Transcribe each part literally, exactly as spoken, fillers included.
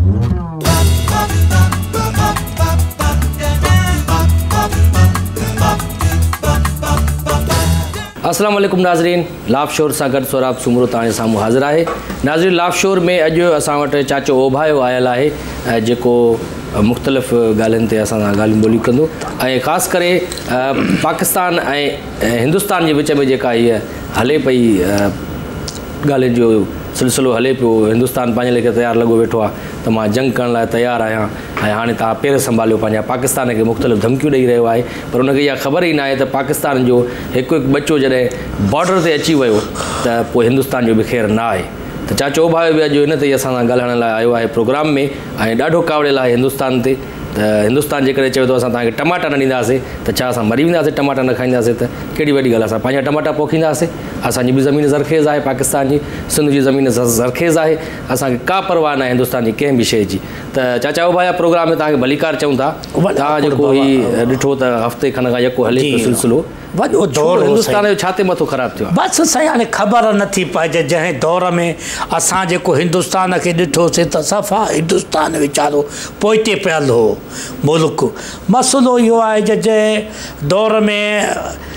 अस्सलाम वालेकुम नाज़रीन, लाभ शोर सां गॾु सोराब सुमरो तव्हांजे साम्हूं हाज़िर आहे। नाज़रीन, लाभ शोर में अॼु असां वटि चाचो ओभायो आयल आहे जेको मुख़्तलिफ़ ॻाल्हियुनि ते असां सां ॻाल्हियूं ॿोलियूं कंदो ऐं ख़ासि करे पाकिस्तान ऐं हिंदुस्तान जे विच में जेका हीअ हले पई ॻाल्हियुनि जो सिलसिलो हले पियो, हिंदुस्तान पंहिंजे लेखे तयारु लॻो वेठो आहे त मां जंग करण लाइ तयारु आहियां ऐं हाणे तव्हां पेर संभालियो पंहिंजा पाकिस्तान खे मुख़्तलिफ़ धमकियूं ॾेई रहियो आहे, पर हुनखे इहा ख़बर ई न आहे त पाकिस्तान जो हिकु हिकु बचो जॾहिं बॉर्डर ते अची वियो त पोइ हिंदुस्तान जो बि ख़ैरु न आहे। त चाचो ओभायो बि अॼु हिन ते असां सां ॻाल्हाइण लाइ आयो आहे प्रोग्राम में ऐं ॾाढो कावड़ियल आहे हिंदुस्तान ते। त हिंदुस्तान जेकॾहिं चयो त असां तव्हांखे टमाटा न ॾींदासीं त छा असां मरी वेंदासीं, टमाटा न खाईंदासीं त कहिड़ी वॾी ॻाल्हि आहे, असां पंहिंजा टमाटा पोखींदासीं। असांजी बि ज़मीन ज़रख़ेज़ आहे, पाकिस्तान जी सिंध जी ज़मीन ज़रख़ेज़ आहे, असांखे का परवाह न आहे हिंदुस्तान जी कंहिं बि शइ जी। त चाचा ओभाया प्रोग्राम में तव्हांखे भलीकार चऊं था, तव्हां जेको हीउ ॾिठो त हफ़्ते खन खां यको हले पियो सिलसिलो, वॾो दौर हिंदुस्तान जो छा ते मथो ख़राबु थियो आहे? बसि साईं हाणे ख़बर नथी पइजे। जंहिं दौर में असां जेको हिंदुस्तान खे ॾिठोसीं त सफ़ा हिंदुस्तान वीचारो पोइते पियल हो मुल्क। मसइलो इहो आहे त जंहिं दौर में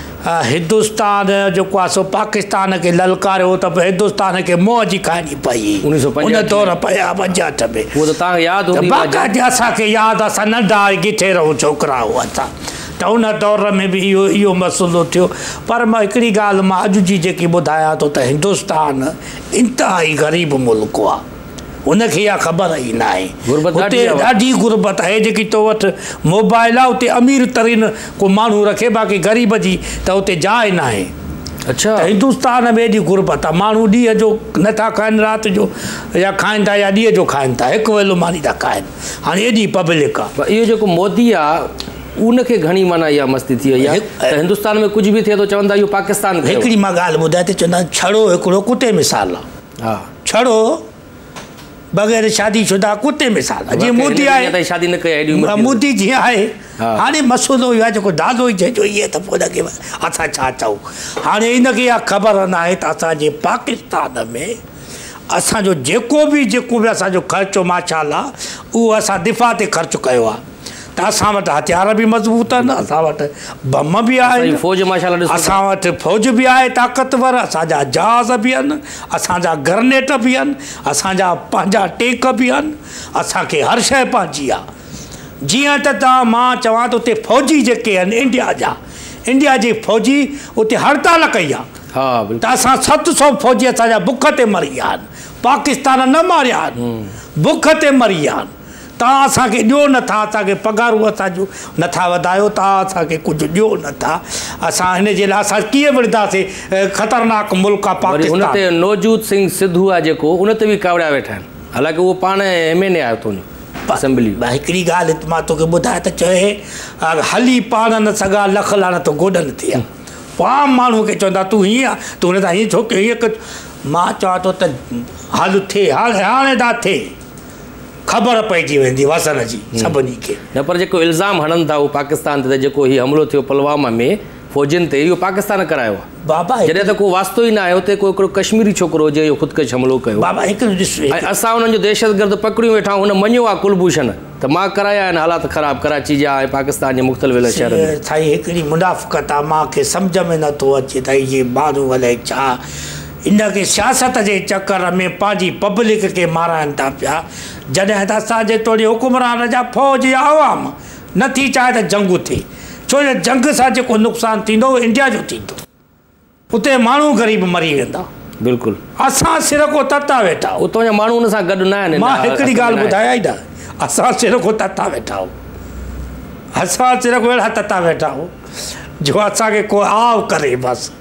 हिंदुस्तान जेको आहे सो पाकिस्तान खे ललकारियो त हिंदुस्तान खे मोह जी खाइणी पई उन दौर पिया पंजहठि में। उहो त तव्हांखे यादि हूंदी, बाक़ाइदे असांखे यादि, असां नंढा किथे रहूं छोकिरा हुआ असां, त उन दौर में बि इहो इहो मसइलो थियो। पर मां हिकिड़ी ॻाल्हि मां अॼु जी जेकी ॿुधायां थो त हिंदुस्तान इंतिहाई ग़रीब मुल्क आहे, उनखे इहा ख़बर ई न आहे। हुते ॾाढी गुरबत आहे, जेकी तो वटि मोबाइल आहे उते अमीर तरीन को माण्हू रखे, बाक़ी ग़रीब जी त उते जाइ न आहे। अच्छा, त हिंदुस्तान में एॾी गुरबत आहे, माण्हू ॾींहं जो नथा खाइनि, राति जो या खाइनि था या ॾींहं जो खाइनि था, हिकु वेलो मानी था खाइनि। हाणे एॾी पब्लिक आहे। इहो जेको मोदी आहे उनखे घणी माना इहा मस्ती थी वई आहे त हिंदुस्तान में कुझु बि थिए थो चवंदा इहो पाकिस्तान। हिकिड़ी मां ॻाल्हि ॿुधाए थी, चवंदा छड़ो हिकिड़ो कुते मिसाल आहे। हा, छड़ो बग़ैर शादी शुदा कुते मिसाल आहे। जीअं मोदी आहे, शादी न कई मोदी जीअं आहे। हाणे मसइलो इहो आहे जेको दादो ई चइजो इहे त पोइ हुनखे असां छा चऊं। हाणे हिनखे इहा ख़बर न आहे त असांजे पाकिस्तान में असांजो जेको बि जेको बि असांजो ख़र्चो माशाअल्लाह उहो असां दिफ़ा ते ख़र्चु कयो आहे। त असां वटि हथियार बि मज़बूत आहिनि, असां वटि बम बि आहे, फ़ौज माशाअल्लाह असां वटि फ़ौज बि आहे ताक़तवर, असांजा जहाज़ बि आहिनि, असांजा ग्रनेट बि आहिनि, असांजा पंहिंजा टेक बि आहिनि, असांखे हर शइ पंहिंजी आहे। जीअं त तव्हां मां चवां त उते फ़ौजी जेके आहिनि इंडिया जा, इंडिया जे फ़ौजी उते हड़ताल कई आहे। हा, त असां सत सौ फ़ौजी असांजा बुख ते मरी विया आहिनि, पाकिस्तान न मारिया आहिनि, बुख ते मरी विया आहिनि। तव्हां असांखे ॾियो नथा, असांखे पघारूं असांजो नथा वधायो, तव्हां असांखे कुझु ॾियो नथा, असां हिन जे लाइ असां कीअं विढ़ंदासीं? ख़तरनाक मुल्क आहे पाकिस्तान। हुन ते नवजोत सिंह सिद्धू आहे जेको, उन ते बि कावड़िया वेठा आहिनि, हालांकि उहो पाण एम एन ए आहे तुंहिंजो असेंबली। हिकिड़ी ॻाल्हि मां तोखे ॿुधाए त चए, हली पाण न सघा लख लानत तो गोॾनि थी आहे। पाम माण्हू खे चवंदा तूं हीअं आहे, तूं हुन सां हीअं छो कयो, हीअं कयो। मां चवां थो त हल थिए, हाणे हाणे था थिए, ख़बर पइजी वेंदी वसन जी सभिनी खे। न पर जेको इल्ज़ाम हणनि था उहो पाकिस्तान ते, जेको हीउ हमलो थियो पुलवामा में फ़ौजियुनि ते, इहो पाकिस्तान करायो आहे बाबा। जॾहिं त को वास्तो ई न आहे हुते, को हिकिड़ो कश्मीरी छोकिरो हुजे इहो ख़ुदकश हमलो कयो बाबा। हिकिड़ो ॾिस, ऐं असां हुननि जो दहशतगर्द पकड़ियूं वेठा, हुन मञियो आहे कुलभूषण त मां कराया आहिनि हालात ख़राबु कराची जा ऐं पाकिस्तान जे मुख़्तलिफ़ शहर में। साईं हिकिड़ी मुनाफ़क़त आहे, मूंखे सम्झ में नथो अचे त इहे माण्हू अलाए छा इनखे सियासत जे चकर में पंहिंजी पब्लिक खे माराइनि था पिया, जॾहिं त असांजे तोड़ी हुकुमरान जा फ़ौज या आवाम नथी चाहे त जंग थिए। छो जो जंग सां जेको नुक़सानु थींदो उहो इंडिया जो थींदो, उते माण्हू ग़रीब मरी वेंदा। बिल्कुलु, असां सिरको तता वेठा, उतां जा माण्हू हुन सां गॾु न आहिनि। मां हिकिड़ी ॻाल्हि ॿुधायां ई न, असां सिरको तता वेठा आहियूं, असां सिरको अहिड़ा तता वेठा आहियूं जो असांखे को आव करे बसि।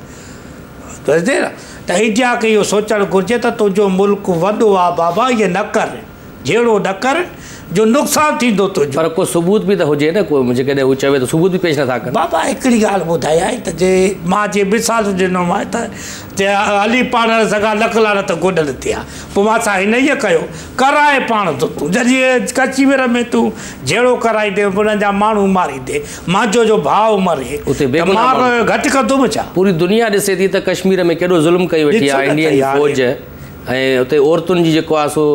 बुझे न, त इंडिया खे इहो सोचणु घुरिजे त तुंहिंजो मुल्क वॾो आहे बाबा, इहे न कर, जहिड़ो न कर जो नुक़सानु थींदो तुंहिंजो। पर को सबूत बि त हुजे न, को जेकॾहिं हू चवे त सबूत बि पेश नथा कनि। बाबा हिकिड़ी ॻाल्हि ॿुधायां त जे मां जे मिसाल ॾिनोमांइ त हली पाण सॻा लख लानत गोॾनि ते आहे, पोइ मां सां हिन ईअं कयो कराए पाण तो तूं, जॾहिं कश्मीर में तूं जहिड़ो कराईंदे उन्हनि जा माण्हू मारींदे, मुंहिंजो जो भाउ मरे उते मां घटि कंदुमि छा? पूरी दुनिया ॾिसे थी त कश्मीर में केॾो ज़ुल्म कई वेठी आहे इंडियन फ़ौज, ऐं उते औरतुनि जी जेको आहे सो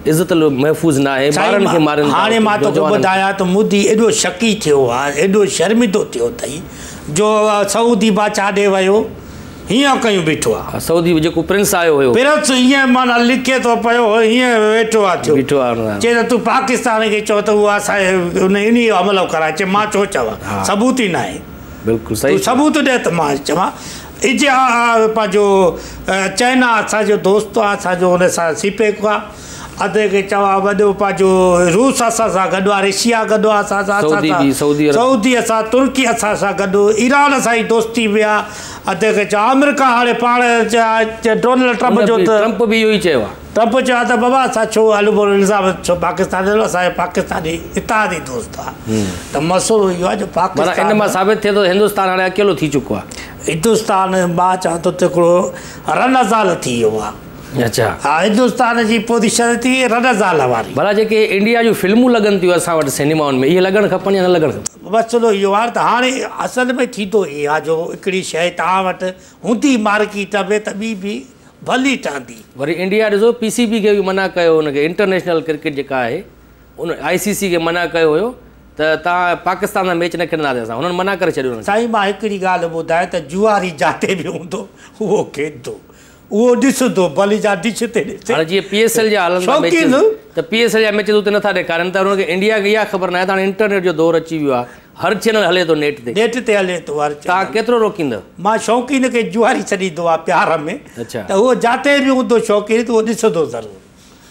इज़त महफ़ूज़ न आहे, ॿारनि खे मारनि। हाणे मां तोखे ॿुधायां त मोदी एॾो शकी थियो आहे, एॾो शर्मिंदो थियो अथई जो सऊदी बादशाह ॾे वियो हीअं कयूं बीठो आहे। सऊदी जेको प्रिंस आयो हुयो, प्रिंस हीअं माना लिखे थो पियो हीअं वेठो आहे थियो बीठो आहे। चए त तूं पाकिस्तान खे चओ त उहा असांजे उन इन जो अमल कराए। चए मां छो चवां, सबूत ई न आहे। बिल्कुलु सही, सबूत ॾे त मां चवां। इजिया पंहिंजो चाइना असांजो दोस्त आहे, असांजो हुन सां सीपेक आहे। अधे खे चवां वॾो पंहिंजो रूस असां सां गॾु आहे, रशिया गॾु आहे असां सां, सऊदी असां, तुर्की असां सां गॾु, ईरान असांजी दोस्ती बि आहे। अधे खे चवां अमेरिका हाणे पाण डोनाल्ड ट्रम्प जो ट्रम्प बि इहो ई चयो आहे। ट्रम्प चयो आहे त बाबा असां छो हलबो इल्ज़ाम छो पाकिस्तान जो, असांजो पाकिस्तानी इतिहादी दोस्त आहे। त मसइलो इहो आहे जो पाकिस्तान इन मां साबित थिए थो हिंदुस्तान हाणे अकेलो थी चुको आहे। हिंदुस्तान मां चवां थो त हिकिड़ो रनज़ाल थी वियो आहे। अच्छा, हा, हिंदुस्तान जी पोज़ीशन थी रनज़ाल वारी। भला जेके इंडिया जूं फिल्मूं लॻनि थियूं असां वटि सिनेमाउनि में, इहे लॻणु खपनि या न लॻणु खपनि? मसइलो इहो आहे त हाणे असल में थींदो इहो आहे जो हिकिड़ी शइ तव्हां वटि हूंदी मार्केट में त ॿी बि भली ठहंदी। वरी इंडिया ॾिसो पी सी बी खे बि मना कयो, हुनखे इंटरनेशनल क्रिकेट जेका आहे उन आई सी सी खे मना कयो हुयो त तव्हां पाकिस्तान सां मैच न खेॾंदासीं असां, हुननि मना करे छॾियो। साईं मां हिकिड़ी ॻाल्हि ॿुधायां त जुआरी जाते बि हूंदो उहो खेॾंदो, उहो ॾिसंदो भली जा डिश ते ॾिसे। हाणे जीअं पी एस एल जा हलंदा मैचिस त पी एस एल जा मैचिस उते नथा ॾेखारनि त हुनखे इंडिया खे इहा ख़बर न आहे त हाणे इंटरनेट जो दौरु अची वियो आहे, हर चैनल हले थो नेट ते, नेट ते हले थो हर। तव्हां केतिरो रोकींदव? मां शौक़ीन खे जुआरी छॾींदो आहे प्यार में। अच्छा, त उहो जाते बि हूंदो शौक़ीन त उहो ॾिसंदो ज़रूरु,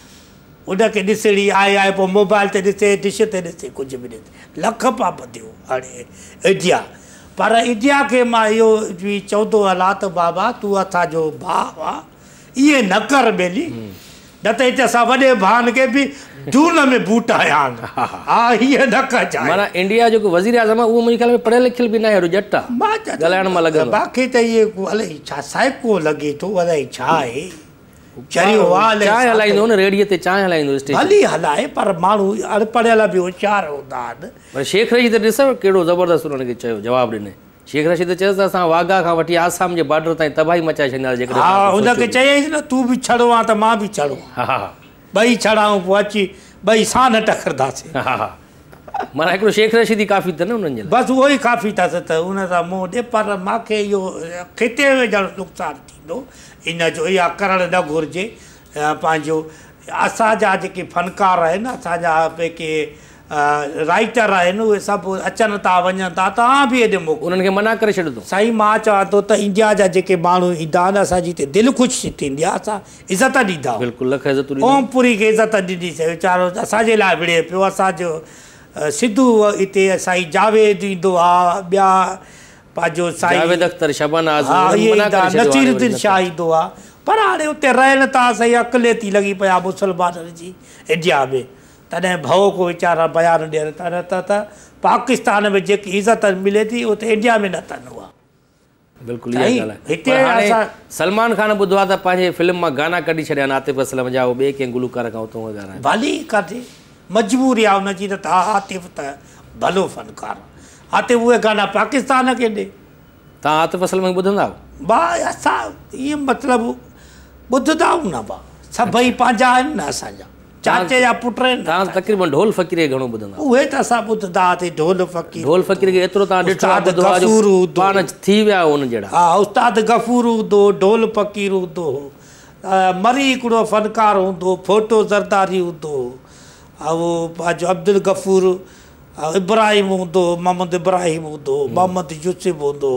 उनखे ॾिसणी आहे आहे पोइ मोबाइल ते ॾिसे, डिश ते ॾिसे, कुझु बि ॾिसे। लख पा ॿधियो हाणे इंडिया, पर इंडिया खे मां इहो बि चवंदो हलां त बाबा तूं असांजो भाउ आहे, इहे न कर ॿेली, न त हिते असां वॾे भाउनि खे बि धूल में बूट आया आहिनि। हा, हीअ न कजांइ। माना इंडिया जेको वज़ीर आज़म आहे उहो मुंहिंजे ख़्याल में पढ़ियल लिखियल बि न आहे, हेॾो जट आहे, मां ॻाल्हाइण मां लॻंदो। बाक़ी त इहे अलाए छा साइको लॻे थो, अलाए छा आहे चरियो वाल चांहि हलाईंदो न, रेडियो ते चांहि हलाईंदो स्टेशन, भली हलाए, पर माण्हू अनपढ़ियल बि होशियार हूंदा आहिनि। पर शेख रशीद ॾिसो कहिड़ो ज़बरदस्तु हुनखे चयो, जवाबु ॾिने। शेख रशीद चयोसि त असां वाघा खां वठी आसाम जे बॉर्डर ताईं तबाही मचाए छॾींदासीं जेकॾहिं। हा, हुनखे चयईंसि न तूं बि छड़ो आहे त मां बि छड़ो, हा, ॿई छड़ाऊं पोइ अची ॿई सां न टकरंदासीं। हा, माना हिकिड़ो शेख रशीद ई काफ़ी अथनि उन्हनि जे लाइ, बसि उहो ई काफ़ी अथसि त उन सां मुंहुं ॾे। पर मूंखे इहो खिते में ॼण नुक़सानु थींदो इन जो, इहा करणु न घुरिजे। पंहिंजो असांजा जेके फ़नकार आहिनि, असांजा जेके राइटर आहिनि, उहे सभु अचनि था वञनि था, तव्हां बि हेॾे मोकिलो, उन्हनि खे मना करे छॾंदो। साईं मां चवां थो त इंडिया जा जेके माण्हू ईंदा आहिनि असांजी हिते दिलि ख़ुशि थींदी आहे, असां इज़त ॾींदा आहियूं। बिल्कुलु, लख इज़त ओमपुरी खे इज़त ॾिनीसीं, वीचारो असांजे लाइ विड़े पियो। असांजो सिद्धू हिते साईं जावेद ईंदो आहे, ॿिया पंहिंजो साईं जावेद अख्तर, शबानाज़, हा, इहे नसीरुद्दीन शाह ईंदो आहे। पर हाणे हुते रहनि था सही, अकले थी लॻी पिया मुस्लमाननि जी इंडिया में, तॾहिं भउ को वीचारा बयानु ॾियनि था। न त त पाकिस्तान में जेकी इज़त मिले थी उते इंडिया में न अथनि उहा। बिल्कुलु इहा ॻाल्हि आहे। हिते हाणे सलमान खान ॿुधो आहे त पंहिंजे फिल्म मां गाना कढी छॾिया आहिनि आतिफ़ असलम जा, उहो ॿिए कंहिं गुलकार खां उतां ॻाल्हाए। भली काथे मजबूरी आहे हुनजी, त आतिफ़ त भलो फ़नकार, आतिफ़ उहे गाना पाकिस्तान खे ॾे। तव्हां आतिफ़ असलम खे ॿुधंदा आहियो? भाउ असां ईअं मतिलबु ॿुधंदा आहियूं न, भाउ सभई पंहिंजा आहिनि न, असांजा चाचे जा पुट आहिनि। तव्हां तक़रीबन ढोल फ़क़ीर खे घणो ॿुधंदा? उहे त असां ॿुधंदा हुआसीं, ढोल फ़क़ीर। ढोल फ़क़ीर खे एतिरो तव्हां ॾिठो पाण थी विया उन जहिड़ा। हा, उस्ताद गफ़ूर हूंदो, ढोल फ़क़ीर हूंदो, मरी हिकिड़ो फ़नकार हूंदो, फोटो ज़रदारी हूंदो, ऐं पंहिंजो अब्दुल गफ़ूर, इब्राहिम हूंदो, मोहम्मद इब्राहिम हूंदो, मोहम्मद यूसुफ हूंदो,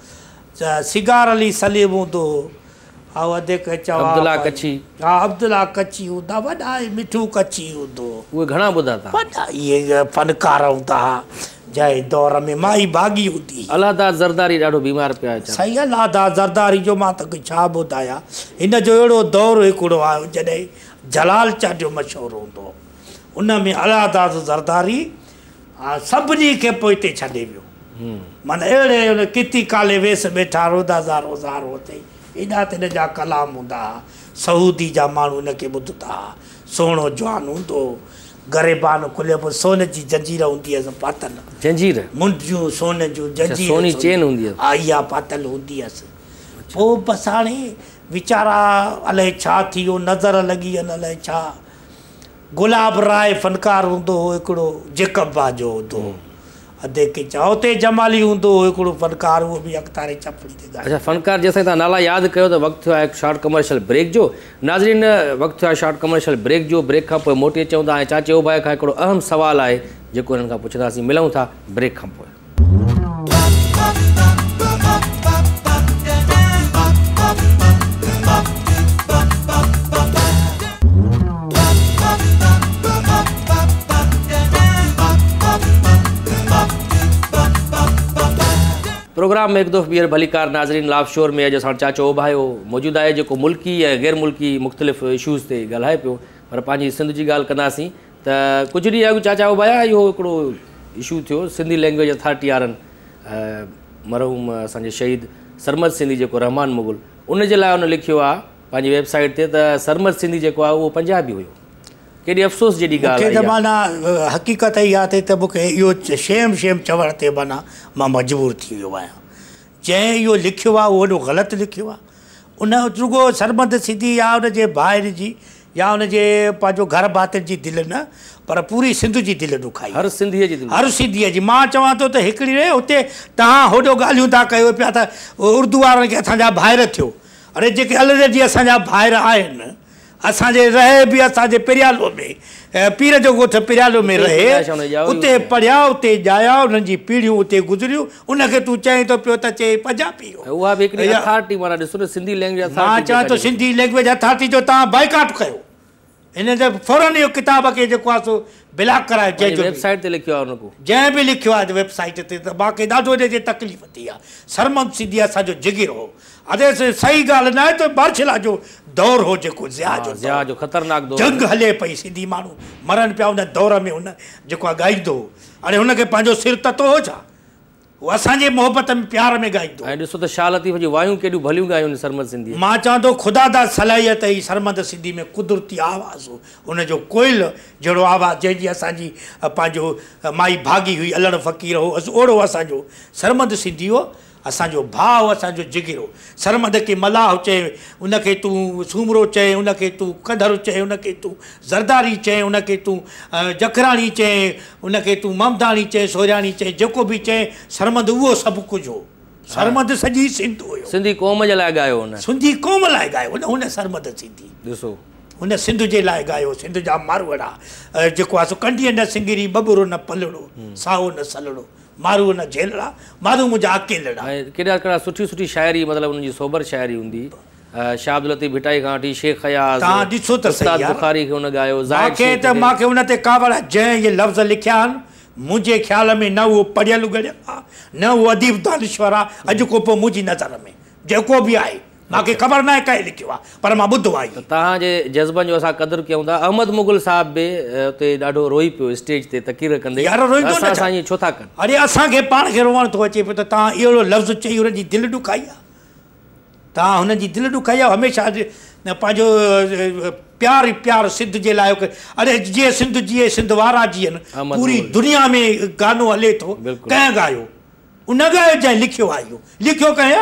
सिगार अली सलीम हूंदो, ऐं अधे खे चवां अब्दुल्ला कच्छी। हा, अब्दुल्ला कच्छी हूंदा, वॾा मिठू कच्छी हूंदो, उहे घणा ॿुधा था। वॾा इहे फ़नकार हूंदा जंहिं दौर में। माई भाॻी हूंदी। अलाहदार ज़रदारी ॾाढो बीमार पिया। सही, अलाहदार ज़रदारी जो मां तोखे छा ॿुधायां, हिन जो अहिड़ो दौरु हिकिड़ो आहे जॾहिं जलाल चाटियो मशहूरु हूंदो, उन में अलाहदार ज़रदारी सभिनी खे पोइ हिते छॾे वियो। माना अहिड़े किती काले वेस वेठा रोज़ादार रोज़ार हुते, एॾा त हिन जा कलाम हूंदा, सऊदी जा माण्हू हिनखे ॿुधंदा, सुहिणो जवान हूंदो, गरेबान खुलियो पोइ सोन जी जंजीर हूंदी हुअसि पातल, जंजीर मुंडियूं सोन जूं जंजीर, सोनी चेन हूंदी हुअसि, हा इहा पातल हूंदी हुअसि। पोइ बसि हाणे वीचारा अलाए छा थी वियो, नज़र लॻी वञनि, अलाए छा, गुलाब राय फनकार हूंदो हो हिकिड़ो जेकबा जो हूंदो हो अधे किचा हुते जमाली हूंदो हो हिकिड़ो फनकार उहो बि अख़्तारे चपड़ी ते ॻाए अच्छा फनकार जेसिताईं तव्हां नाला यादि कयो त वक़्तु थियो आहे हिकु शॉर्ट कमर्शियल ब्रेक जो नाज़रीन वक़्तु थियो आहे शॉर्ट कमर्शियल ब्रेक जो ब्रेक खां पोइ मोटी अचूं था ऐं चाचे ओभाए खां हिकिड़ो अहम सुवालु आहे जेको हिननि खां पुछंदासीं मिलूं था ब्रेक खां पोइ प्रोग्राम में एक दो ॿीहर भलीकार नाज़रीन लाभ शोर में अॼु असां चाचो ओभायो मौजूदु आहे जेको मुल्की ऐं गैर मुल्की मुख़्तलिफ़ इशूज़ ते ॻाल्हाए पियो पर पंहिंजी सिंध जी ॻाल्हि कंदासीं त कुझु ॾींहं अॻु चाचा ओभाया इहो हिकिड़ो इशू थियो सिंधी लैंग्वेज अथॉरिटी वारनि मरहूम असांजे शहीद सरमद सिंधी जेको रहमान मुगल उन जे लाइ उन लिखियो आहे पंहिंजी वेबसाइट ते त सरमद सिंधी जेको आहे उहो पंजाबी हुयो केॾी अफ़सोस जहिड़ी ॻाल्हि आहे माना हक़ीक़त इहा थिए त मूंखे इहो शेम शेम चवण ते माना मां मजबूर थी वियो आहियां जंहिं इहो लिखियो आहे उहो एॾो ग़लति लिखियो आहे उन रुगो सरमद सिंधी या उनजे भाइर जी या उनजे पंहिंजो घर भातियुनि जी दिलि न पर पूरी सिंध जी दिलि ॾुखाई हर सिंधीअ जी हर सिंधीअ जी मां चवां थो त हिकिड़ी रे हुते तव्हां होॾो ॻाल्हियूं था कयो पिया त उर्दू वारनि खे असांजा भाइर थियो अरे जेके अलरेडी असांजा भाइर आहिनि असांजे रहे बि असांजे पिरियालो में पीर जो ॻोठ पिरियालो में रहे उते पढ़िया उते ॼाया उन्हनि जी पीढ़ियूं उते गुज़रियूं उनखे तूं चईं थो पियो त चए पंजाबी उहा बि हिकिड़ी अथॉरिटी माना ॾिसो न सिंधी लैंग्वेज मां चवां थो सिंधी लैंग्वेज अथॉरिटी जो तव्हां बाइकाट कयो हिन जे फौरन इहो किताब खे जेको आहे सो ब्लॉक करायो जंहिं वेबसाइट ते लिखियो आहे उनको जंहिं बि लिखियो आहे वेबसाइट ते त मूंखे ॾाढो हिन जी तकलीफ़ थी आहे सरमद सिंधी असांजो जिगिर हो अरे सही ॻाल्हि न आहे त बारछला जो दौर हो जेको ज़िया जो ज़िया जो ख़तरनाक दौर जंग हले पई सिंधी माण्हू मरनि पिया उन दौर में हुन जेको आहे ॻाईंदो हो अरे हुनखे पंहिंजो सिर ततो हो छा उहो असांजे मोहबत में प्यार में ॻाईंदो ऐं ॾिसो त शाह लतीफ़ जी वायूं केॾियूं भलियूं ॻायूं सरमद सिंधी मां चवां थो ख़ुदा दा सलाहियत ई सरमद सिंधी में कुदरती आवाज़ हो हुनजो कोयल जहिड़ो आवाज़ु जंहिंजी असांजी पंहिंजो माई भागी हुई अलड़ फ़क़ीर हो ओड़ो असांजो सरमद सिंधी हो असांजो भाउ असांजो जिगिर हो सरमद खे मलाह चए उनखे तूं सूमरो चए उनखे तूं कंदरु चए उनखे तूं ज़रदारी चए उनखे तूं जखराणी चए उनखे तूं ममदाणी चए सोरियाणी चए जेको बि चए सरमद उहो सभु कुझु हो सरमद सॼी सिंध हुयो सिंधी क़ौम जे लाइ ॻायो हुन सिंधी क़ौम लाइ ॻायो हुन हुन सरमद सिंधी ॾिसो हुन सिंध जे लाइ ॻायो सिंध जा मारवड़ा जेको आहे सो कंडीअ न सिंगरी बबुरो न पलड़ो साहो न सलड़ो मारू न झेलड़ा मारू मुंहिंजा अकेलड़ा ऐं केॾा केॾा सुठी सुठी शाइरी मतिलबु उनजी सोबर शाइरी हूंदी शाह अब्दुल लतीफ़ भिटाई खां वठी शेख खयाज़ तव्हां ॾिसो त उस्ताद बुखारी खे हुन ॻायो मूंखे त मूंखे हुन ते कावड़ जंहिं इहे लफ़्ज़ लिखिया आहिनि मुंहिंजे ख़्याल में न उहो पढ़ियलु ॻढ़ियल आहे न उहो अदीब दानिश्वर आहे अॼु को पोइ मुंहिंजी नज़र में जेको बि आहे मूंखे ख़बर न आहे कंहिं लिखियो आहे पर मां ॿुधो आहे तव्हांजे जज़्बनि जो असां क़दुरु कयूं था अहमद मुगल साहिब बि उते ॾाढो रोई पियो स्टेज ते तकीर कंदे यार रोईंदो न असां छो था कनि अरे असांखे पाण खे रोअण थो अचे पियो त तव्हां अहिड़ो लफ़्ज़ चई हुनजी दिलि ॾुखाई आहे तव्हां हुनजी दिलि ॾुखाई आहे हमेशह पंहिंजो प्यार प्यार सिंध जे लाइ अरे जीअं सिंध जीअं सिंध वारा जीअं पूरी दुनिया में गानो हले थो कंहिं ॻायो उन ॻायो जंहिं लिखियो आहे इहो लिखियो कंहिं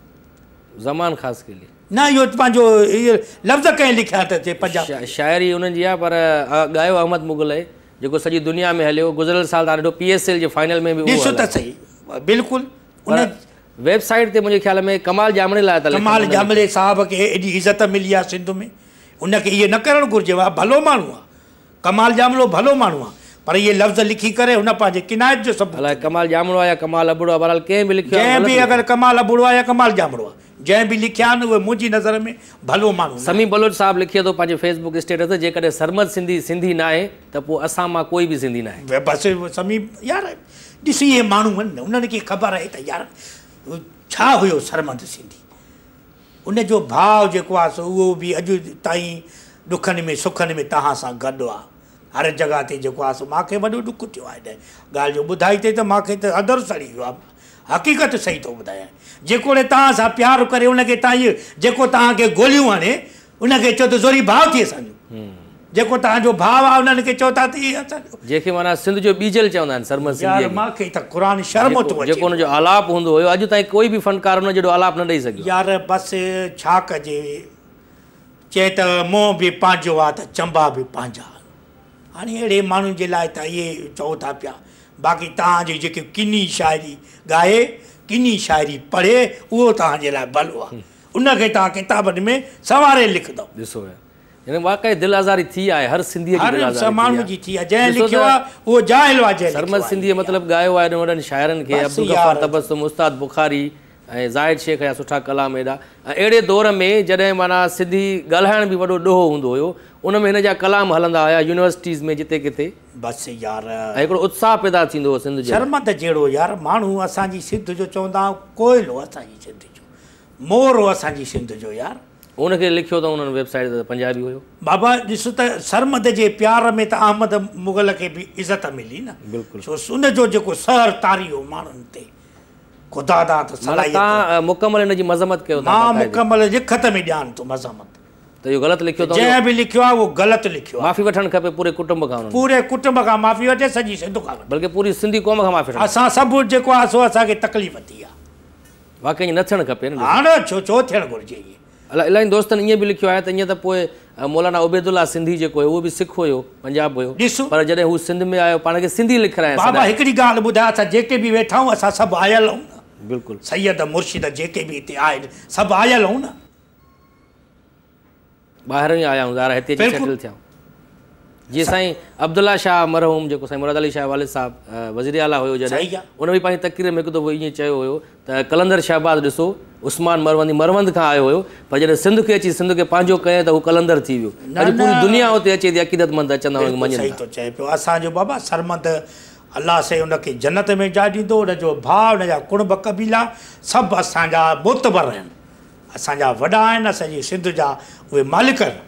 ज़मान ख़ासि के लिए न इहो पंहिंजो इहे लफ़्ज़ कंहिं लिखिया त थिए पंजाबी शाइरी उन्हनि जी आहे पर ॻायो अहमद मुगल आहे जेको सॼी दुनिया में हलियो गुज़िरियल साल तव्हां ॾिठो पी एस एल जे फाइनल में बि ॾिसो त सही बिल्कुलु उन वेबसाइट ते मुंहिंजे ख़्याल में कमाल जामणे लाइ त कमाल जामणे साहिब खे एॾी इज़त मिली आहे सिंध में उनखे इहे न करणु घुरिजे आहे भलो माण्हू आहे कमाल जामलो भलो माण्हू आहे पर इहे लफ़्ज़ लिखी करे हुन पंहिंजे किनायत जो सभु अलाए कमाल जामणो आहे या कमाल अबड़ो आहे बहरहाल कंहिं बि लिखियो जंहिं बि अगरि कमाल अबड़ो आहे या कमाल जामणो आहे जंहिं बि लिखिया आहिनि उहे मुंहिंजी नज़र में भलो माण्हू समी बलोच साहिबु लिखे थो पंहिंजे फेसबुक स्टेटस ते जेकॾहिं सरमद सिंधी सिंधी न आहे त पोइ असां मां कोई बि सिंधी न आहे बसि समी यार ॾिसी इहे माण्हू आहिनि न उन्हनि खे ख़बर आहे त यार छा हुयो सरमद सिंधी उनजो भाव जेको आहे सो उहो बि अॼु ताईं ॾुखनि में सुखनि में तव्हां सां गॾु आहे हर जॻह ते जेको आहे सो मूंखे वॾो ॾुखु थियो आहे हिन ॻाल्हि जो ॿुधाई अथई त मूंखे त अदर सड़ी वियो आहे हक़ीक़त सही थो ॿुधायां जेको तव्हां सां प्यारु करे उनखे तव्हां इहो जेको तव्हांखे ॻोल्हियूं हाणे उनखे चओ त ज़ोरी भाउ थी असांजो जेको तव्हांजो भाउ आहे उन्हनि खे चओ था त इहे असांजो जंहिंखे माना सिंध जो बीजल चवंदा आहिनि सरमद सिंधी यार मूंखे त क़ुर शर्म थो अचे जेको हुनजो आलाप हूंदो हुयो अॼु ताईं कोई बि फ़नकार हुन जहिड़ो आलाप न ॾेई सघियो यार बसि छा कजे चए त मोह बि पंहिंजो आहे त चंबा बि पंहिंजा हाणे अहिड़े माण्हुनि जे लाइ त इहे चओ था पिया बाक़ी तव्हांजी जेके किनी शाइरी ॻाए किनी शाइरी पढ़े उहो तव्हांजे लाइ भलो आहे उनखे तव्हां किताबनि में सवारे लिखंदव ॾिसो यानी वाक़ई दिलि आज़ारी थी आहे हर सिंधीअ हर माण्हू जी थी आहे जंहिं लिखियो आहे उहो जाहिल आहे सरमद सिंधीअ मतिलबु ॻायो आहे एॾनि वॾनि शाइरनि खे अब्दुल गफ़ार तबस्सुम उस्ताद बुखारी ऐं ज़ाहिद शेख जा सुठा कलाम एॾा ऐं अहिड़े दौर में जॾहिं माना सिंधी ॻाल्हाइण बि वॾो ॾोहो हूंदो हुयो उन में हिन जा कलाम हलंदा हुया यूनिवर्सिटीज़ में जिते किथे बसि यार ऐं हिकिड़ो उत्साह पैदा थींदो हो सिंध जो सरमद जहिड़ो यार माण्हू असांजी सिंध जो चवंदा कोयलो असांजी सिंध जो मोर हो असांजी सिंध जो यार उनखे लिखियो त उन्हनि वेबसाइट ते पंजाबी हुयो बाबा ॾिसो त सरमद जे प्यार में त अहमद मुग़ल खे बि इज़त मिली न बिल्कुलु छो उनजो जेको सहर तारी हो माण्हुनि ते ख़ुदा दा त तव्हां मुकमल हिन जी मज़मत कयो मां मुकमल लिखत में ॼाण थो मज़मत त इहो ग़लति लिखियो अथव जंहिं बि लिखियो आहे उहो ग़लति लिखियो आहे माफ़ी वठणु खपे पूरे कुटुंब खां पूरे कुटुंब खां माफ़ी वठे सॼी सिंध खां बल्कि पूरी सिंधी क़ौम खां माफ़ी असां सभु जेको आहे सो असांखे तकलीफ़ थी आहे वाक़ई न थियणु खपे न हाणे छो छो थियणु घुरिजे इहे अलाए इलाही दोस्तनि ईअं बि लिखियो आहे त ईअं त पोइ मौलाना उबैदुल्ला सिंधी जेको हुयो उहो बि सिख हुयो पंजाब हुयो ॾिसो पर जॾहिं हू सिंध में आयो पाण खे सिंधी लिखाइण बाबा हिकिड़ी ॻाल्हि ॿुधाए असां जेके बि वेठा आहियूं असां सभु आयल आहियूं न बिल्कुलु सैयद मुर्शिद जेके बि हिते आहिनि सभु आयल आहियूं न ॿाहिरि ई आया आहियूं ज़ारा हिते अची सेटल थिया जीअं साईं अब्दुल्ला शाह मरहूम जेको साईं मुराद अली शाह वालिद साहिबु वज़ीर आला हुयो जॾहिं उन बि पंहिंजी तक़रीर में हिकु दफ़ो ईअं चयो हुयो त कलंदर शहबाज़ ॾिसो उस्मान मरवंदी मरवंद खां आयो हुयो पर जॾहिं सिंध खे अची सिंध खे पंहिंजो कयईं त हू कलंदर थी वियो अॼु पूरी दुनिया हुते अचे थी अक़ीदतमंद अचंदा सही थो चए पियो असांजो बाबा सरमद अलाह से उनखे जन्नत में जाइ ॾींदो उनजो भाउ उनजा कुणब क़बीला सभु असांजा मोतबर आहिनि असांजा वॾा आहिनि असांजी सिंध जा उहे मालिक आहिनि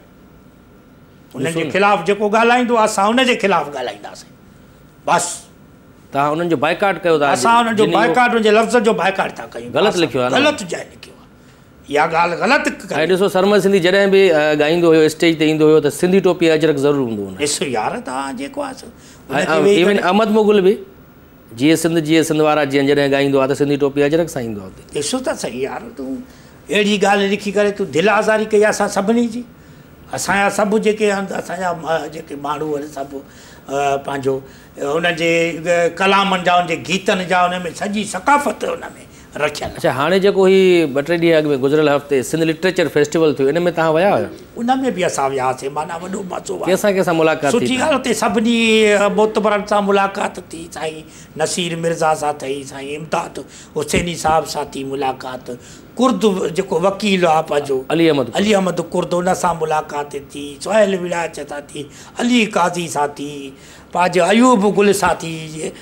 उन्हनि जे ख़िलाफ़ु जेको ॻाल्हाईंदो असां उनजे ख़िलाफ़ु ॻाल्हाईंदासीं बसि तव्हां उन्हनि जो बाइकाट कयो था असां उन्हनि जो बाइकाट उनजे लफ़्ज़ जो बाइकाट था कयूं ग़लति लिखियो आहे ग़लति जाइ लिखियो आहे इहा ॻाल्हि ग़लति ऐं ॾिसो सरमद सिंधी जॾहिं बि ॻाईंदो हुयो स्टेज ते ईंदो हुयो त सिंधी टोपी अजरक ज़रूरु हूंदो हुओ ॾिसो यार तव्हां जेको आहे इवन अहमद मुग़ल बि जीअं सिंध जीअं सिंध वारा जीअं जॾहिं ॻाईंदो आहे त सिंधी टोपी अजरक सां ईंदो आहे ॾिसो त सही यार तूं अहिड़ी ॻाल्हि लिखी करे तूं दिलि आज़ारी कई असां सभिनी जी असांजा सभु जेके आहिनि असांजा जेके माण्हू आहिनि सभु पंहिंजो हुननि जे कलामनि जा हुनजे गीतनि जा हुन में सॼी सकाफ़त हुन में रखियलु अच्छा हाणे जेको हीउ ॿ टे ॾींहं अॻु में गुज़िरियल हफ़्ते सिंध लिटरेचर फेस्टिवल थियो इन में तव्हां विया हुया उन में बि असां वियासीं माना वॾो मज़ो आहे कंहिंसां कंहिंसां मुलाक़ात सुठी ॻाल्हि हुते सभिनी मोतबरनि सां मुलाक़ात थी साईं नसीर मिर्ज़ा सां थी साईं इमदाद हुसैनी साहिब सां थी मुलाक़ात कुर्द जेको वकील आहे पंहिंजो अली अहमद अली अहमद कुर्द हुन सां मुलाक़ात थी सुहेल विलायत सां थी अली काज़ी सां थी पंहिंजो अयूब गुल सां थी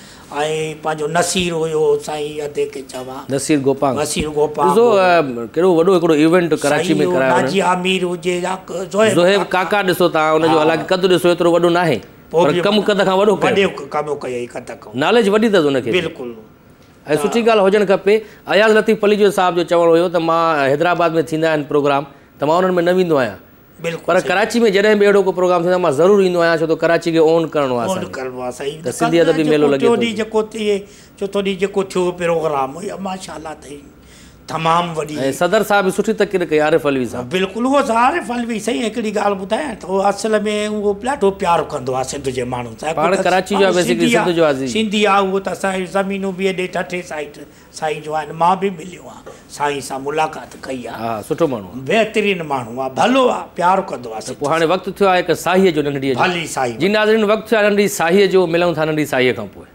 ऐं पंहिंजो नसीर हुयो साईं अधे खे चवां नसीर गोपाल नसीर गोपाल ॾिसो कहिड़ो वॾो हिकिड़ो इवेंट कराची में करायो नाजी आमिर हुजे या ज़ोहेब काका ॾिसो तव्हां हुनजो हालांकि कदु ॾिसो एतिरो वॾो न आहे पर कमु कद खां वॾो वॾो कमु कयई कद खां नॉलेज वॾी अथसि हुनखे बिल्कुलु ऐं सुठी ॻाल्हि हुजणु खपे अयाज़ लतीफ़ अली जो साहिब जो चवणु हुयो त मां हैदराबाद में थींदा आहिनि प्रोग्राम त मां उन्हनि में न वेंदो आहियां पर कराची में जॾहिं बि अहिड़ो को प्रोग्राम थींदो आहे मां ज़रूरु ईंदो आहियां छो त कराची खे ओन करिणो आहे त सिंधी अदबी मेलो लॻे थो जेको थिए चोथों ॾींहुं जेको थियो प्रोग्राम इहा माशाअल्लाह अथई तमामु वॾी ऐं सदर साहिब बि सुठी तक़रीर कई आरिफ अलवी साहिब बिल्कुलु उहो आरिफ अलवी सही हिकिड़ी ॻाल्हि ॿुधायां त उहो असल में उहो ॾाढो प्यारु कंदो आहे सिंध जे माण्हुनि सां पाण कराची जो बेसिकली सिंध जो आहे सिंधी आहे उहो त असांजी ज़मीनूं बि हेॾे ठठे साइड साईं जो आहिनि मां बि मिलियो आहियां साईं सां मुलाक़ात कई आहे हा सुठो माण्हू आहे बहितरीनु माण्हू आहे भलो आहे प्यारु कंदो आहे पोइ हाणे वक़्तु थियो आहे हिकु साहीअ जो नंढड़ीअ जो भली साईं जी नाज़रीन वक़्तु थियो आहे नंढड़ी साहीअ जो मिलूं था नंढड़ी साहीअ खां पोइ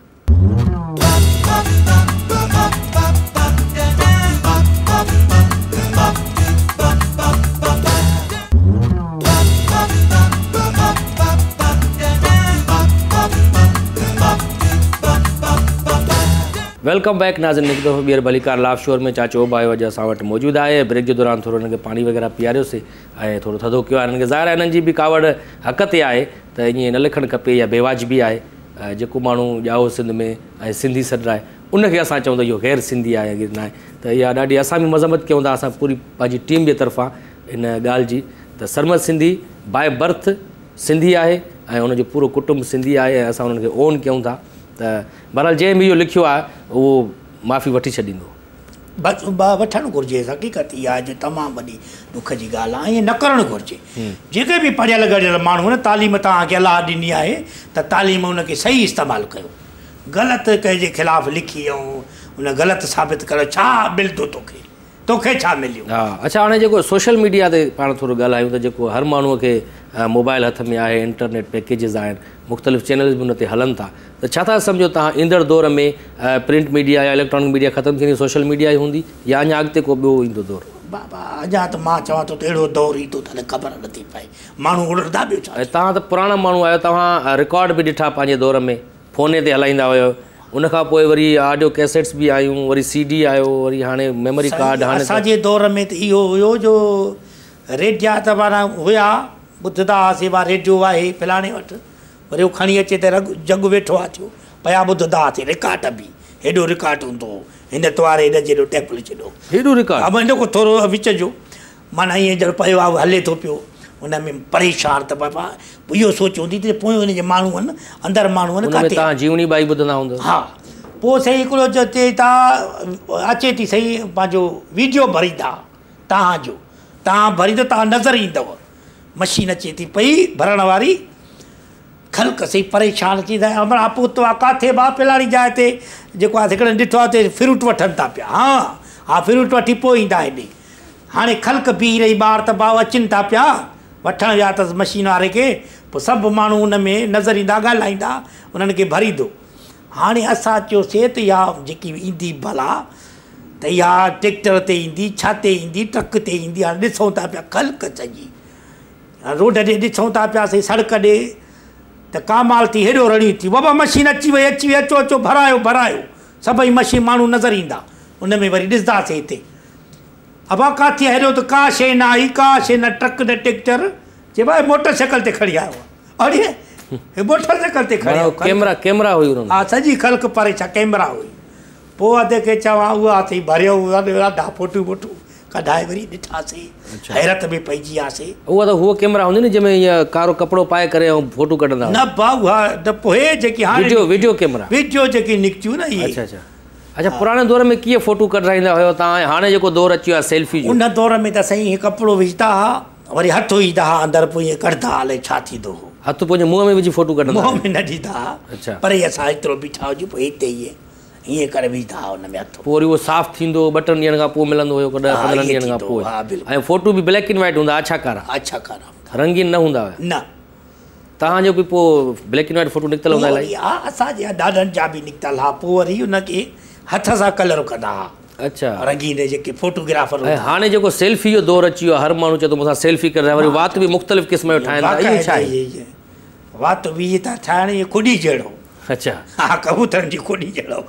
वेलकम बैक नाज़रीन हिकु दफ़ो ॿीहर भलीकार लाभ शोर में चाचो भाई अॼु असां वटि मौजूदु आहे ब्रेक जे दौरान थोरो हिनखे पाणी वग़ैरह पीआरियोसीं ऐं थोरो थधो कयो आहे हिननि खे ज़ाहिर आहे हिननि जी बि कावड़ हक़ ते आहे त ईअं न लिखणु खपे या बेवाजिबी आहे जेको माण्हू ॼाओ सिंध में ऐं सिंधी सॾु आहे उनखे असां चऊं त इहो गैर सिंधी आहे न आहे त इहा ॾाढी असां बि मज़मत कयूं था असां पूरी पंहिंजी टीम जे तरफ़ां इन ॻाल्हि जी त सरमद सिंधी बाय बर्थ सिंधी आहे ऐं हुनजो पूरो कुटुंब सिंधी आहे ऐं असां हुननि खे ओन कयूं था त बहरहाल जंहिं बि इहो लिखियो आहे उहो माफ़ी वठी छॾींदो बसि वठणु घुरिजे हक़ीक़त इहा आहे जो तमामु वॾी दुख जी ॻाल्हि आहे ईअं न करणु घुरिजे जेके बि पढ़ियल गढ़ियल माण्हू आहिनि तालीम तव्हांखे अलाह ॾिनी आहे त तालीम उनखे सही इस्तेमालु कयो ग़लति कंहिंजे ख़िलाफ़ु लिखी ऐं उन ग़लति साबित कयो छा मिलंदो तोखे तोखे छा मिलियो हा अच्छा हाणे जेको सोशल मीडिया ते पाण थोरो ॻाल्हायूं त जेको हर माण्हूअ खे मोबाइल हथ में आहे इंटरनेट पैकेजिस आहिनि मुख़्तलिफ़ चैनल्स बि उन ते हलनि था त छा था सम्झो तव्हां ईंदड़ दौर में प्रिंट मीडिया या इलेक्ट्रॉनिक मीडिया ख़तमु थींदी सोशल मीडिया ई हूंदी या अञा अॻिते को ॿियो ईंदो दौरु बाबा अञा त मां चवां थो त अहिड़ो दौरु ईंदो त ख़बर नथी पए माण्हू उड़ंदा ॿियो छा तव्हां त पुराणा माण्हू आहियो तव्हां रिकॉर्ड बि ॾिठा पंहिंजे दौर में फ़ोन ते हलाईंदा हुयो उनखां पोइ वरी ऑडियो कैसेट्स बि आयूं वरी सी डी आयो वरी हाणे मेमोरी कार्ड हाणे असांजे दौर में त इहो हुयो जो रेडिया त माना हुया ॿुधंदा हुआसीं बा रेडियो आहे फलाणे वटि वरी उहो खणी अचे त रग जग वेठो आहे थियो पिया ॿुधंदा हुआसीं रिकार्ड बि हेॾो रिकार्ड हूंदो हो हिन त्वारे हिन जहिड़ो टेप लिखियो हेॾो रिकार्ड हा हिन खां थोरो विच जो माना ईअं ॼण पियो आहे हले थो पियो उन में परेशान त बाबा इहो सोच हूंदी त पोइ हुन जे माण्हू आहिनि अंदरि माण्हू आहिनि तव्हां जीवनी बाई ॿुधंदा हूंदव हा पोइ सही हिकिड़ो जो चए था अचे थी सही पंहिंजो वीडियो भरींदा तव्हांजो तव्हां भरींदो तव्हां नज़र ईंदव मशीन अचे थी पई भरण वारी ख़ल्क़ सही परेशान थी था अमरा पोइ आहे किथे बा फलाणी जाइ ते जेको आहे हिकिड़े ॾिठो आहे त फ्रूट वठनि था पिया हा हा फ्रूट वठी पोइ ईंदा हेॾे हाणे ख़ल्क़ बीह रही ॿार त भाउ अचनि था पिया वठणु विया अथसि मशीन वारे खे पोइ सभु माण्हू उन में नज़र ईंदा ॻाल्हाईंदा उन्हनि खे भरींदो हाणे असां चयोसीं त इहा जेकी ईंदी भला त इहा ट्रैक्टर ते ईंदी छा ते ईंदी ट्रक ते ईंदी हाणे ॾिसूं था पिया ख़ल्क़ सॼी रोड ते ॾिसूं था पियासीं सड़क ॾे त कामाल थी हेॾो रड़ियूं थी बाबा मशीन अची वई अची वई अचो अचो भरायो भरायो सभई मशीन माण्हू नज़र ईंदा उन में वरी ॾिसंदासीं हिते अबा काथे हेॾो त का शइ न आई का शइ न ट्रक न ट्रैक्टर चए भाई मोटर साइकिल ते खणी आयो आहे अड़े मोटर साइकिल ते खणी कैमरा कैमरा हुई हा सॼी ख़ल्क़ परे छा कैमरा हुई पोइ अधु खे चवां उहा अथई भरियो ॾाढा फोटू वोटू कढाए वरी ॾिठासीं हैरत में पइजी वियासीं उहा त उहा कैमरा हूंदी न जंहिंमें ईअं कारो कपिड़ो पाए करे ऐं फोटू कढंदा न भाउ हा त पोइ जेकी हाणे वीडियो वीडियो कैमरा वीडियो जेकी निकितियूं न इहे अच्छा अच्छा अच्छा पुराणे दौर में कीअं फोटू कढाईंदा हुयो तव्हां हाणे जेको दौरु अची वियो आहे सेल्फी उन दौर में त साईं कपिड़ो विझंदा हुआ वरी हथु विझंदा हुआ अंदरि पोइ ईअं कढंदा हले छा थींदो हो हथु पंहिंजे मुंहं में विझी फोटू कढंदा मुंहं में न ॾींदा हुआ अच्छा पर असां एतिरो बीठा हुजूं पोइ हिते ईअं हीअं करे विझंदा हुआ हुन में हथु पोइ वरी उहो साफ़ु थींदो ॿ टिनि ॾींहंनि खां पोइ मिलंदो हुयो कॾहिं पंद्रहंनि ॾींहंनि खां पोइ हा बिल्कुलु ऐं फोटू बि ब्लैक एंड वाइट हूंदा अछा कारा अछा कारा रंगीन न हूंदा हुया न तव्हांजो बि पोइ ब्लैक एंड वाइट फोटू निकितल हूंदा इलाही हा असांजे ॾाढनि जा बि निकितल हा पोइ वरी हुनखे हथ सां कलर कंदा हुआ अच्छा रंगीन जेके फोटोग्राफर ऐं हाणे जेको सेल्फी जो दौरु अची वियो आहे हर माण्हू चए थो मूंसां सेल्फी करे वरी वात बि मुख़्तलिफ़ क़िस्म जो ठाहींदा इहो छा आहे वात बि था ठाहिण इहो खुडी जहिड़ो अच्छा हा कबूतरनि जी खुडी जहिड़ो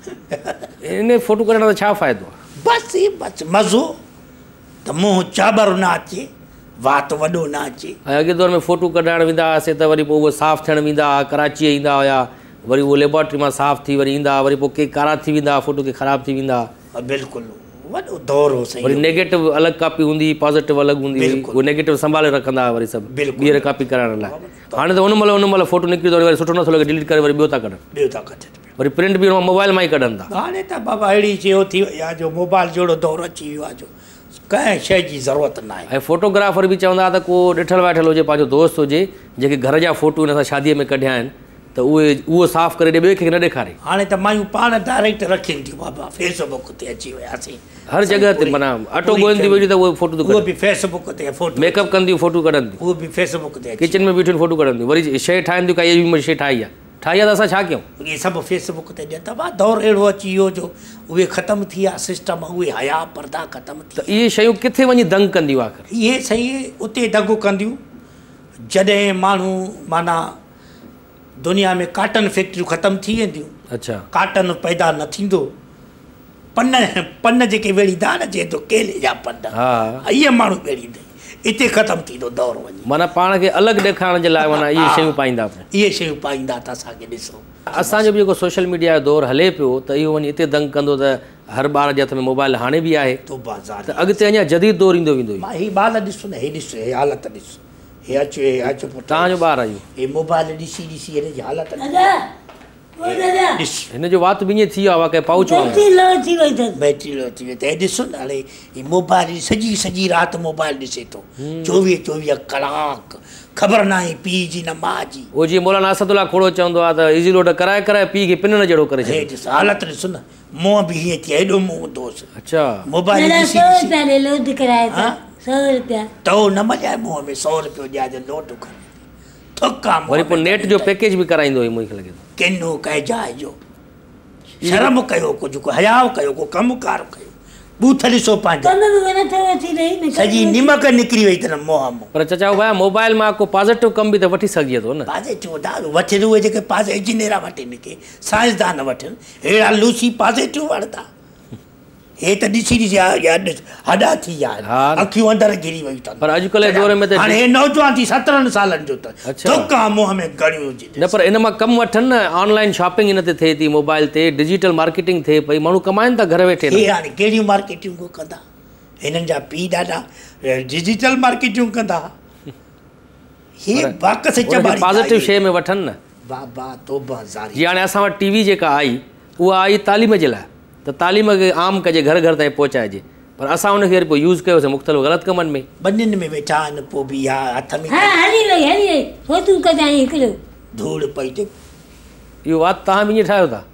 इन फोटू कढण जो छा फ़ाइदो आहे बसि बसि मज़ो त मुंहुं चाबर न अचे वात वॾो न अचे ऐं अॻे दौर में फोटू कढाइण वेंदा हुआसीं त वरी पोइ उहे साफ़ु थियण वेंदा हुआ कराची ईंदा हुआ वरी उहो लेबोरेटरी मां साफ़ु थी वरी ईंदा वरी पोइ के कारा थी वेंदा फोटो के ख़राबु थी वेंदा बिल्कुलु वॾो दौरु हो साईं वरी नेगेटिव अलॻि कापी हूंदी हुई पॉज़िटिव अलॻि हूंदी हुई उहो नेगेटिव संभाले रखंदा हुआ वरी सभु ॿीहर कापी कराइण लाइ हाणे त उन महिल उन महिल फोटो निकिरी थो वरी सुठो नथो लॻे डिलीट करे वरी ॿियो था कढनि ॿियो था कढनि वरी प्रिंट बि मोबाइल मां ई कढनि था हाणे त बाबा अहिड़ी चयो थी वई आहे जो मोबाइल जहिड़ो दौरु अची वियो आहे जो कंहिं शइ जी ज़रूरत न आहे ऐं फोटोग्राफर बि चवंदा त को ॾिठल वाठल हुजे पंहिंजो दोस्त हुजे जेके घर जा फ़ोटू हिन सां शादीअ में कढिया आहिनि त उहे उहो साफ़ु करे ॾे ॿिए खे न ॾेखारे हाणे त मायूं पाण डायरेक्ट रखनि थियूं बाबा फेसबुक ते अची वियासीं हर जॻह ते माना अटो ॻोल्हनि थी वेठी त उहे फोटू उहो बि फेसबुक ते फोटो मेकअप कंदियूं फोटू कढनि थियूं उहो बि फेसबुक ते किचन में बीठियूं फोटू कढनि थियूं वरी शइ ठाहिनि थियूं का इहा बि शइ ठाही आहे ठाही आहे त असां छा कयूं इहे सभु फेसबुक ते ॾियनि था दौरु अहिड़ो अची वियो जो उहे ख़तमु थी विया सिस्टम उहे हया पर्दा ख़तमु थी त इहे शयूं किथे वञी दंग कंदियूं आख़िर इहे सही उते दंग कंदियूं जॾहिं माण्हू माना दुनिया में काटन फैक्ट्रियूं ख़तमु थी वेंदियूं अच्छा काटन पैदा न थींदो पन पन जेके वेड़ींदा न चए थो केले जा पन हा इहे माण्हू वेड़ींदा इते ख़तमु थींदो दौरु वञी माना पाण खे अलॻि ॾेखारण जे लाइ माना इहे शयूं पाईंदा इहे शयूं पाईंदा त असांखे ॾिसो असांजो बि जेको सोशल मीडिया जो दौरु हले पियो त इहो वञी हिते दंग कंदो त हर ॿार जे हथ में मोबाइल हाणे बि आहे त अॻिते अञा जदीद दौरु ईंदो वेंदो मां हीअ ॿार ॾिसो न हे ॾिसो हे हालत ॾिसो हे अचो हे अचो तव्हांजो ॿार आहे हे मोबाइल ॾिसी ॾिसी हिन जी हालत हिन जो वात बि ईअं थी वियो आहे वाक़ई पाउच बैटरी लो थी वई त हे ॾिसो न हाणे हीअ मोबाइल सॼी सॼी राति मोबाइल ॾिसे थो चोवीह चोवीह कलाक ख़बर न आहे पीउ जी न माउ जी उहो जीअं मौलाना असदुल्ला खोड़ो चवंदो आहे त इज़ी लोड कराए कराए पीउ खे पिन न जहिड़ो करे हे ॾिस हालत ॾिसो न मुंहुं बि हीअं थी हेॾो मुंहुं हूंदोसि अच्छा मोबाइल ॾिसी ॾिसी लोड कराए सौ रुपया तो न मॼाए मुंहं में सौ रुपियो ॾियाजे लोड खणी थुका वरी पोइ नेट जो पैकेज बि कराईंदो हुई मूंखे लॻे थो किनो कजाए जो शर्म कयो कुझु को हयाव कयो को कमुकार कयो बूथ ॾिसो पंहिंजो सॼी निमक निकिरी वई अथनि मुंहं मां पर चचा भाई मोबाइल मां को पॉज़िटिव कम बि त वठी सघिजे थो न पॉज़िटिव दारू वठे उहे जेके पास इंजीनियर वठी निके साइंसदान वठनि अहिड़ा लूसी पॉज़िटिव वठंदा हे त ॾिसी ॾिसी हॾा थी विया अखियूं अंदरि घिरी वयूं अथनि पर अॼुकल्ह जे दौर में त हाणे हे नौजवान थी सत्रहनि सालनि जो अथनि थुका मुंहं में घड़ियूं हुजे न पर इन मां कमु वठनि न ऑनलाइन शॉपिंग इन ते थिए थी मोबाइल ते डिजिटल मार्केटिंग थिए पई माण्हू कमाइनि था घर वेठे हे हाणे कहिड़ियूं मार्केटिंगूं कंदा हिननि जा पीउ ॾाढा डिजिटल मार्केटिंग कंदा हे बाक़स चबाड़ी पॉज़िटिव शइ में वठनि न बाबा तौबा ज़ारी जीअं हाणे असां वटि टीवी जेका आई उहा आई तालीम जे लाइ त तालीम खे आम कजे घर घर ताईं पहुचाइजे पर असां हुनखे वरी पोइ यूज़ कयोसीं मुख़्तलिफ़ ग़लति कमनि में ॿनियुनि में वेठा आहिनि पोइ बि हा हथ में धूड़ पई ते इहो वात तव्हां बि ईअं ठाहियो था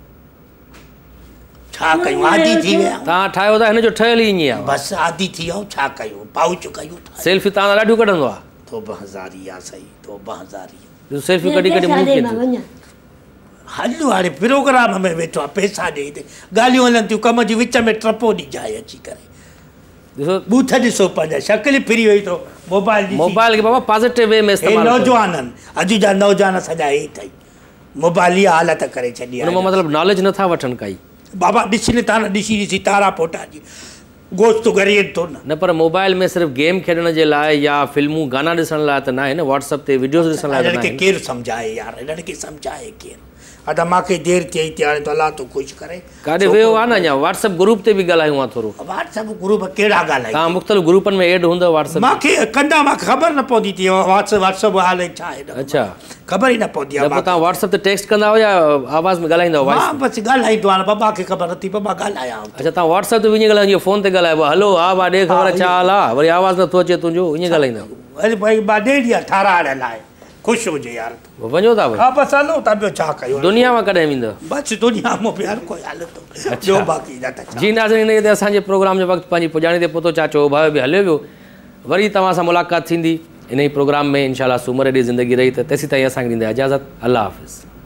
छा कयूं आदी थी विया तव्हां ठाहियो था हिन जो ठहियल ई ईअं आहे बसि आदी थी वियो छा कयूं पाउच कयूं था सेल्फी तव्हां ॾाढियूं कढंदो आहे तौबा हज़ारी आहे सही तौबा हज़ारी ॾिसो सेल्फी कढी कढी मूंखे हलो हाणे प्रोग्राम में वेठो आहे पैसा ॾेई ते ॻाल्हियूं हलनि थियूं कम जी विच में टपो ॾिजाए अची करे ॾिसो बूथ ॾिसो पंहिंजा शकिल फिरी वई थो मोबाइल मोबाइल खे बाबा पॉज़िटिव वे में इस्तेमालु नौजवान आहिनि अॼु जा नौजवान सॼा हे अथई मोबाइल इहा हालत करे छॾी आहे मतिलबु नॉलेज नथा वठनि काई बाबा ॾिसी न था न ॾिसी ॾिसी तारा पोटा जी गोश्त ॻरे थो न न पर मोबाइल में सिर्फ़ु गेम खेॾण जे लाइ या फिल्मूं गाना ॾिसण लाइ त न आहे न व्हाट्सअप ते वीडियोस ॾिसण लाइ हिननि खे केरु सम्झाए यार हिननि खे सम्झाए केरु अदा मूंखे देरि थिए थी हाणे त अलाह तूं ख़ुशि करे काॾे वियो आहे न अञा व्हाट्सअप ग्रुप ते बि ॻाल्हायूं आहे थोरो व्हाट्सअप ग्रुप कहिड़ा ॻाल्हाए तव्हां मुख़्तलिफ़ ग्रुपनि में एड हूंदव व्हाट्सअप मूंखे कंदा मूंखे ख़बर न पवंदी थी व्हाट्सअप व्हाट्सअप हाल छा आहे अच्छा ख़बर ई न पवंदी आहे तव्हां व्हाट्सअप ते टेक्स्ट कंदा या आवाज़ में ॻाल्हाईंदा मां बसि ॻाल्हाईंदो आहियां बाबा खे ख़बर नथी बाबा ॻाल्हायां अच्छा तव्हां व्हाट्सअप ते बि ईअं ॻाल्हाईंदो फ़ोन ते ॻाल्हाइबो हलो हा भाउ ॾे ख़बर छा हाल आहे वरी आवाज़ नथो अचे तुंहिंजो ईअं ॻाल्हाईंदा अरे भाई मां ॾेढ ॾींहं ठाराहिण लाइ ख़ुशि हुजे यार वञो था हा बसि हलो था ॿियो छा कयूं दुनिया मां कॾहिं वेंदव बसि दुनिया मां बि हर कोई हलंदो ॿियो बाक़ी जी नाज़रीन इन ते असांजे प्रोग्राम जो वक़्तु पंहिंजी पुॼाणी ते पहुतो चाचो भाउ बि हलियो वियो वरी तव्हां सां मुलाक़ात थींदी इन ई प्रोग्राम में इनशाला सूमर ॾींहुं ज़िंदगी रही त तेसीं ताईं असांखे ॾींदा इजाज़त अल्लाह हाफ़िज़